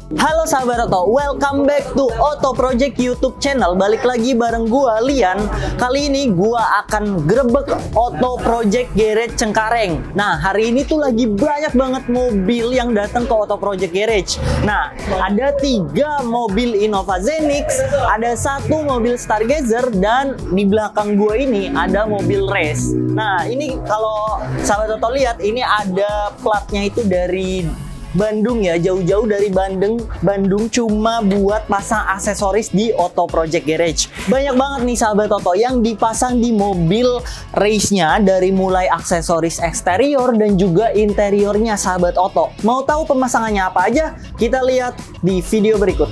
Halo sahabat Oto, welcome back to Oto Project YouTube channel. Balik lagi bareng gua Lian. Kali ini gua akan grebek Oto Project Garage Cengkareng. Nah, hari ini tuh lagi banyak banget mobil yang datang ke Oto Project Garage. Nah, ada 3 mobil Innova Zenix, ada 1 mobil Stargazer, dan di belakang gua ini ada mobil race. Nah, ini kalau sahabat Oto lihat, ini ada platnya itu dari Bandung ya, jauh-jauh dari Bandung cuma buat pasang aksesoris di Oto Project Garage. Banyak banget nih sahabat Oto yang dipasang di mobil race-nya, dari mulai aksesoris eksterior dan juga interiornya sahabat Oto. Mau tahu pemasangannya apa aja? Kita lihat di video berikut.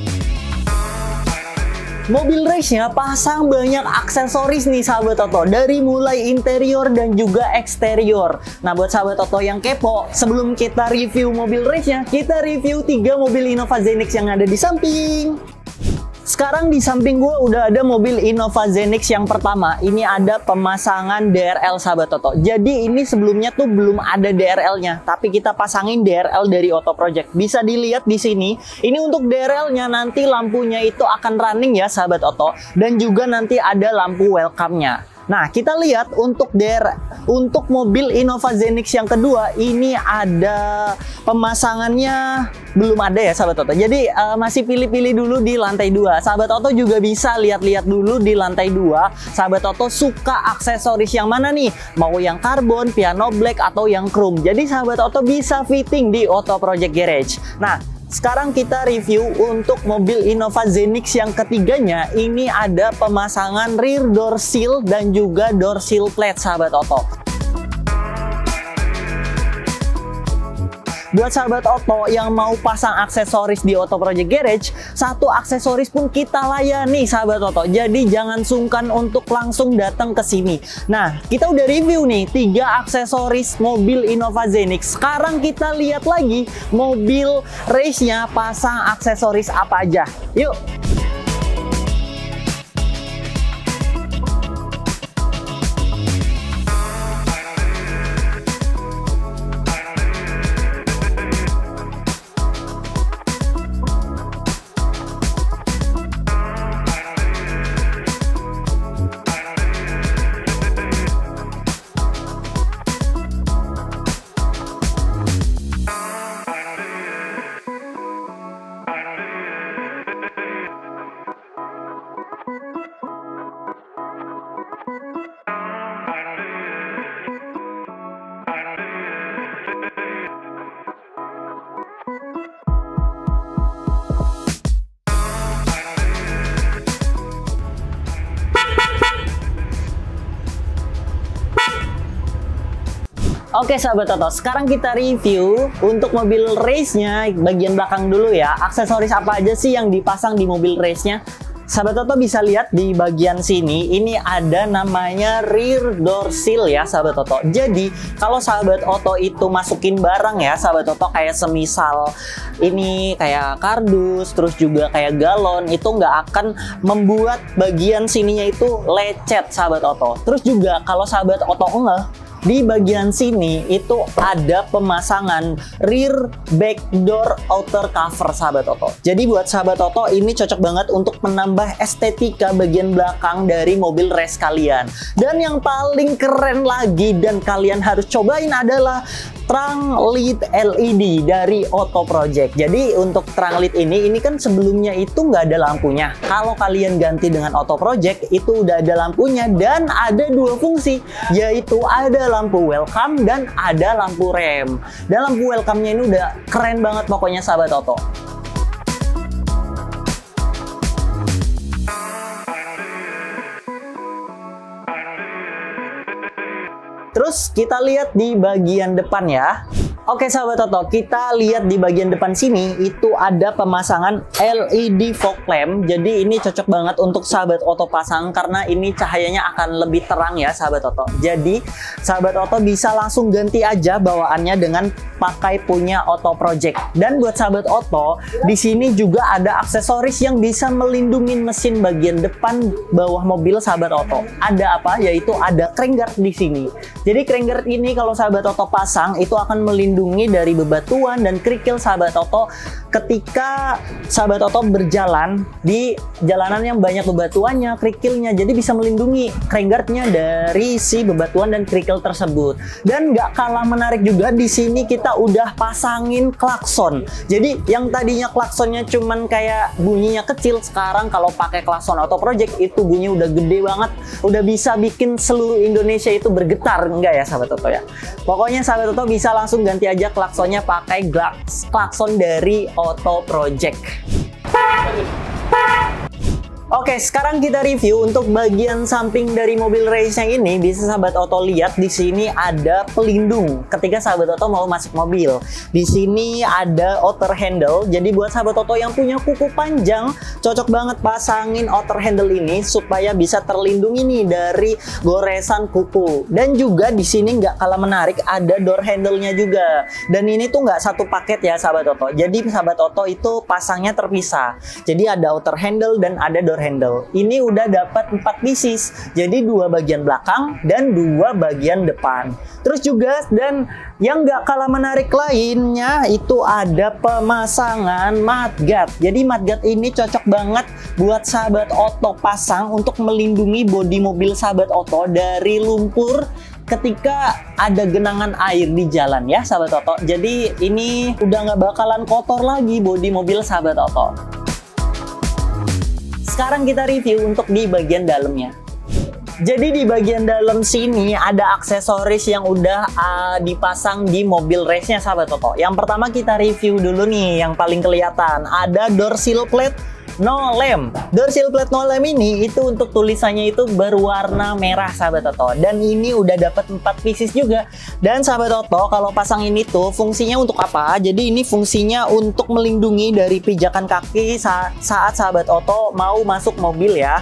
Mobil race-nya pasang banyak aksesoris nih sahabat Oto, dari mulai interior dan juga eksterior. Nah, buat sahabat Oto yang kepo, sebelum kita review mobil race-nya, kita review 3 mobil Innova Zenix yang ada di samping. Sekarang di samping gue udah ada mobil Innova Zenix yang pertama. Ini ada pemasangan DRL sahabat Oto. Jadi ini sebelumnya tuh belum ada DRL-nya, tapi kita pasangin DRL dari Oto Project. Bisa dilihat di sini. Ini untuk DRL-nya, nanti lampunya itu akan running ya sahabat Oto, dan juga nanti ada lampu welcome-nya. Nah, kita lihat untuk mobil Innova Zenix yang kedua, ini ada pemasangannya belum ada ya sahabat Oto. Jadi masih pilih-pilih dulu di lantai 2. Sahabat Oto juga bisa lihat-lihat dulu di lantai 2. Sahabat Oto suka aksesoris yang mana nih? Mau yang karbon, piano black, atau yang chrome. Jadi sahabat Oto bisa fitting di Oto Project Garage. Nah, sekarang kita review untuk mobil Innova Zenix yang ketiganya. Ini ada pemasangan rear door seal dan juga door seal plate sahabat Oto. Buat sahabat Oto yang mau pasang aksesoris di Oto Project Garage, 1 aksesoris pun kita layani sahabat Oto. Jadi jangan sungkan untuk langsung datang ke sini. Nah, kita udah review nih 3 aksesoris mobil Innova Zenix. Sekarang kita lihat lagi mobil race-nya pasang aksesoris apa aja. Yuk. Oke sahabat Oto, sekarang kita review untuk mobil race-nya bagian belakang dulu ya. Aksesoris apa aja sih yang dipasang di mobil race-nya? Sahabat Oto bisa lihat di bagian sini, ini ada namanya rear door seal ya sahabat Oto. Jadi kalau sahabat Oto itu masukin barang ya sahabat Oto, kayak semisal ini kayak kardus, terus juga kayak galon, itu nggak akan membuat bagian sininya itu lecet sahabat Oto. Terus juga kalau sahabat Oto di bagian sini itu ada pemasangan rear back door outer cover sahabat Oto. Jadi buat sahabat Oto ini cocok banget untuk menambah estetika bagian belakang dari mobil race kalian. Dan yang paling keren lagi dan kalian harus cobain adalah terang LED LED dari Oto Project. Jadi untuk terang LED ini kan sebelumnya itu nggak ada lampunya. Kalau kalian ganti dengan Oto Project itu udah ada lampunya, dan ada 2 fungsi, yaitu ada lampu welcome dan ada lampu rem. Dan lampu welcome-nya ini udah keren banget pokoknya sahabat Oto. Terus kita lihat di bagian depan ya. Oke sahabat Oto, kita lihat di bagian depan sini itu ada pemasangan LED fog lamp. Jadi ini cocok banget untuk sahabat Oto pasang karena ini cahayanya akan lebih terang ya sahabat Oto. Jadi sahabat Oto bisa langsung ganti aja bawaannya dengan pakai punya Oto Project. Dan buat sahabat Oto, di sini juga ada aksesoris yang bisa melindungi mesin bagian depan bawah mobil sahabat Oto. Ada apa? Yaitu ada crank guard di sini. Jadi crank guard ini kalau sahabat Oto pasang itu akan melindungi melindungi dari bebatuan dan kerikil sahabat Oto ketika sahabat Oto berjalan di jalanan yang banyak bebatuannya, kerikilnya. Jadi bisa melindungi crank guard-nya dari si bebatuan dan kerikil tersebut. Dan nggak kalah menarik juga, di sini kita udah pasangin klakson. Jadi yang tadinya klaksonnya cuman kayak bunyinya kecil, sekarang kalau pakai klakson Oto Project itu bunyinya udah gede banget, udah bisa bikin seluruh Indonesia itu bergetar. Enggak ya sahabat Oto ya. Pokoknya sahabat Oto bisa langsung ganti aja klaksonnya pakai klakson dari Oto Project. Oke, sekarang kita review untuk bagian samping dari mobil race-nya ini. Bisa sahabat Oto lihat di sini ada pelindung ketika sahabat Oto mau masuk mobil. Di sini ada outer handle. Jadi buat sahabat Oto yang punya kuku panjang, cocok banget pasangin outer handle ini supaya bisa terlindungi nih dari goresan kuku. Dan juga di sini nggak kalah menarik, ada door handle-nya juga. Dan ini tuh nggak satu paket ya sahabat Oto. Jadi sahabat Oto itu pasangnya terpisah. Jadi ada outer handle dan ada door handle. Ini udah dapat 4 pieces. Jadi 2 bagian belakang dan 2 bagian depan. Terus juga dan yang nggak kalah menarik lainnya itu ada pemasangan mudguard. Jadi mudguard ini cocok banget buat sahabat Oto pasang untuk melindungi bodi mobil sahabat Oto dari lumpur ketika ada genangan air di jalan ya sahabat Oto. Jadi ini udah nggak bakalan kotor lagi bodi mobil sahabat Oto. Sekarang kita review untuk di bagian dalamnya. Jadi di bagian dalam sini ada aksesoris yang udah dipasang di mobil race-nya sahabat Oto. Yang pertama kita review dulu nih yang paling kelihatan. Ada door sill plate no lamp. Door sill plate no lamp ini itu untuk tulisannya itu berwarna merah sahabat Oto. Dan ini udah dapat 4 pieces juga. Dan sahabat Oto kalau pasang ini tuh fungsinya untuk apa? Jadi ini fungsinya untuk melindungi dari pijakan kaki saat sahabat Oto mau masuk mobil ya.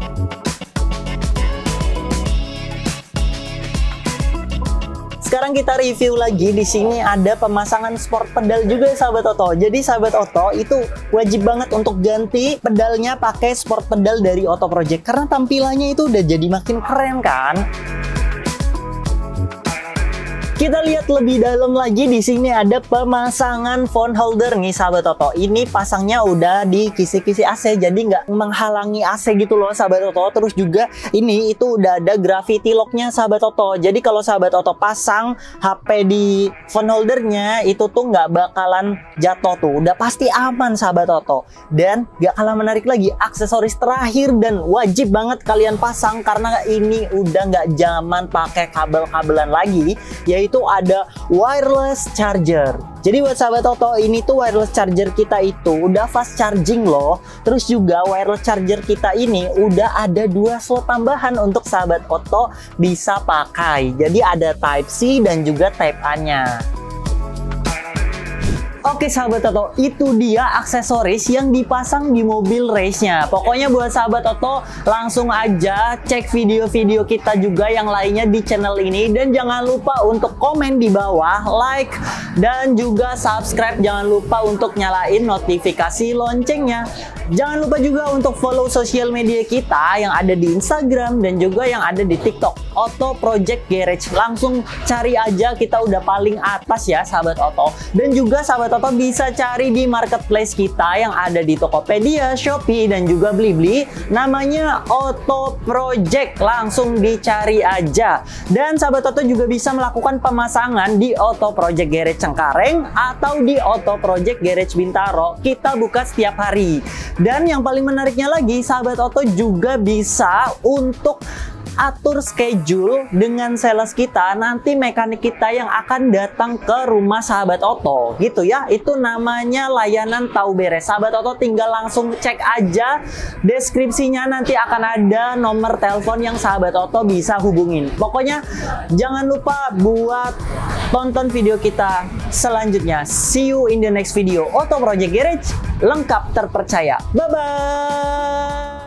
Sekarang kita review lagi, di sini ada pemasangan sport pedal juga sahabat Oto. Jadi sahabat Oto itu wajib banget untuk ganti pedalnya pakai sport pedal dari Oto Project karena tampilannya itu udah jadi makin keren kan. Kita lihat lebih dalam lagi, di sini ada pemasangan phone holder nih sahabat Oto. Ini pasangnya udah di kisi-kisi AC, jadi nggak menghalangi AC gitu loh sahabat Oto. Terus juga ini itu udah ada gravity locknya sahabat Oto. Jadi kalau sahabat Oto pasang HP di phone holdernya itu tuh nggak bakalan jatuh tuh, udah pasti aman sahabat Oto. Dan nggak kalah menarik lagi, aksesoris terakhir dan wajib banget kalian pasang karena ini udah nggak zaman pakai kabel-kabelan lagi, yaitu ada wireless charger. Jadi buat sahabat Oto, ini tuh wireless charger kita itu udah fast charging loh. Terus juga wireless charger kita ini udah ada 2 slot tambahan untuk sahabat Oto bisa pakai. Jadi ada Type C dan juga Type A-nya. Oke sahabat Oto, itu dia aksesoris yang dipasang di mobil race-nya. Pokoknya buat sahabat Oto, langsung aja cek video-video kita juga yang lainnya di channel ini. Dan jangan lupa untuk komen di bawah, like, dan juga subscribe. Jangan lupa untuk nyalain notifikasi loncengnya. Jangan lupa juga untuk follow sosial media kita yang ada di Instagram dan juga yang ada di TikTok, Oto Project Garage. Langsung cari aja, kita udah paling atas ya sahabat Oto. Dan juga sahabat Oto bisa cari di marketplace kita yang ada di Tokopedia, Shopee, dan juga Blibli. Namanya Oto Project, langsung dicari aja. Dan sahabat Oto juga bisa melakukan pemasangan di Oto Project Garage Cengkareng atau di Oto Project Garage Bintaro. Kita buka setiap hari. Dan yang paling menariknya lagi, sahabat Oto juga bisa untuk atur schedule dengan sales kita, nanti mekanik kita yang akan datang ke rumah sahabat Oto gitu ya. Itu namanya layanan tahu beres. Sahabat Oto tinggal langsung cek aja deskripsinya, nanti akan ada nomor telepon yang sahabat Oto bisa hubungin. Pokoknya jangan lupa buat tonton video kita selanjutnya. See you in the next video. Oto Project Garage, lengkap terpercaya. Bye bye.